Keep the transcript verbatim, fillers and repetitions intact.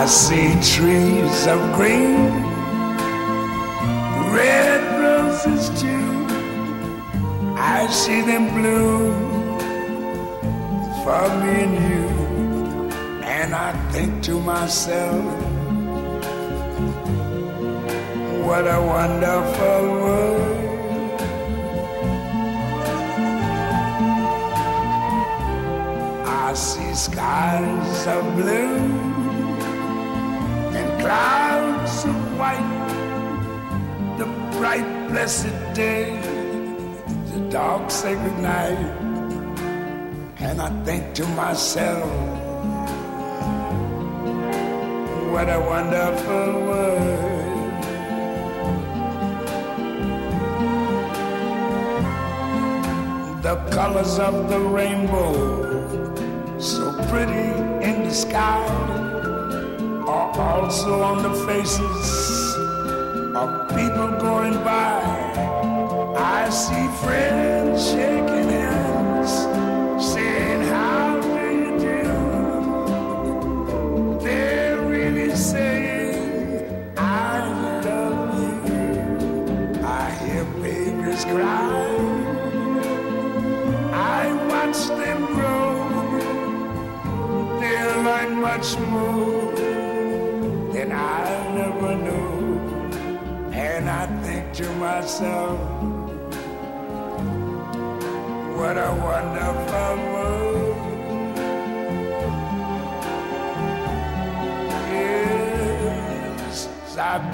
see trees of green, red roses too. I see them bloom for me and you. And I think to myself, what a wonderful world. I see skies of blue and clouds of white, the bright blessed day, the dark sacred night. And I think to myself, what a wonderful world. The colors of the rainbow, so pretty in the sky, are also on the faces of people going by. I see friends shaking hands, saying, how do you do? They're really saying, I love you. I hear babies cry, I watch them grow. They'll learn much more than I never knew. And I think to myself, what a wonderful world. Yes, I